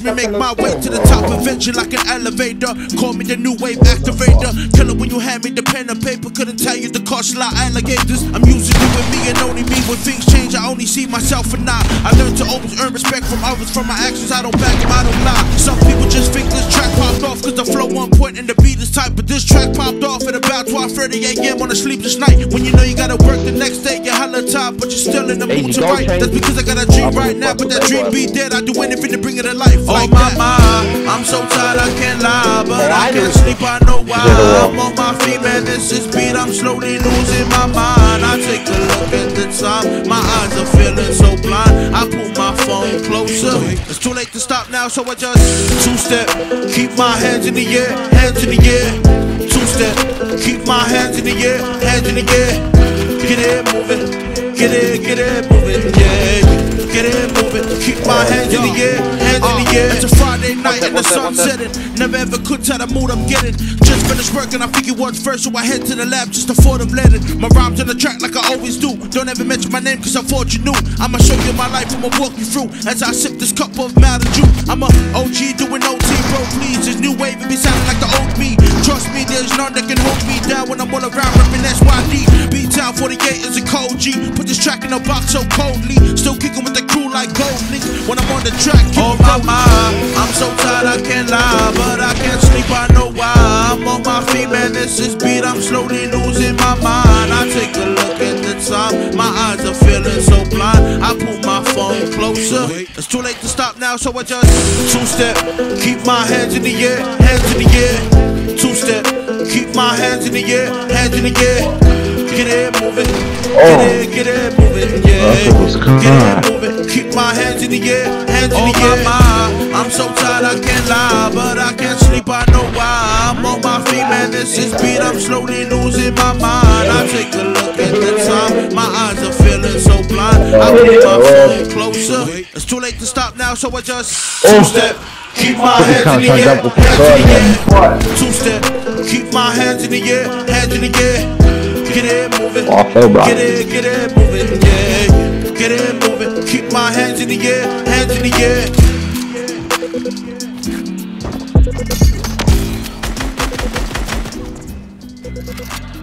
me make my way to the top, eventually like an elevator. Call me the new wave activator. Killer when you hand me the pen and paper. Couldn't tell you the cost like alligators. I'm using you and me and only me. When things change, I only see myself and I learned to always earn respect from others. From my actions, I don't back them, I don't lie. Some people just think this track popped off cause the flow on point and the beat is tight. But this track popped off at about 12:30 a.m. on a sleepless night. When you know you gotta work the next day, you're hella tired, but you're still in the mood to write. That's because I got a dream right now, but that dream be dead. I do anything to bring it to life. Oh my mind, I'm so tired I can't lie, but I can't sleep, I know why. I'm on my feet, man, this is beat, I'm slowly losing my mind. I take a look at the time, my eyes are feeling so blind. I pull my phone closer, it's too late to stop now, so I just two-step, keep my hands in the air, hands in the air. Two-step, keep my hands in the air, hands in the air. Get it moving, get it moving, yeah. Get it moving, keep my hands in the air, hands in the air. It's a Friday night and the sun's setting. Never ever could tell the mood I'm getting. Just finished working, I figured what's first, so I head to the lab just to afford them letting. My rhymes on the track like I always do. Don't ever mention my name cause I thought you knew. I'ma show you my life, I'ma walk you through as I sip this cup of Mountain Dew. I'm a OG doing OT, bro, please. This new wave, it be sounding like the old me. Trust me, there's none that can hold me down when I'm all around reppin' SYD. B-Town 48 is a cold G. Put this track in a box so coldly. Still kicking with the crew like gold links when I'm on the track. Oh my mind, I'm so tired I can't lie, but I can't sleep, I know why. I'm on my feet, man, this is beat, I'm slowly losing my mind. I take a look at the time, my eyes are feeling so blind. I pull my phone closer, it's too late to stop now, so I just two-step, keep my hands in the air, hands in the air. Two-step, keep my hands in the air, hands in the air. Get it moving, get it moving, yeah. Get it moving, keep my hands in the air, hands in the air. I'm so tired I can't lie, but I can't sleep, I know why. I'm on my feet, man, this is beat, I'm slowly losing my mind. I take a look at the time, my eyes are feeling so blind. I put my phone closer, it's too late to stop now, so I just two-step, keep my hands in the air, hands in the air. Two-step, keep my hands in the air, hands in the air. Get it moving, get it moving, yeah. Get it moving, keep my hands in the air, hands in the air.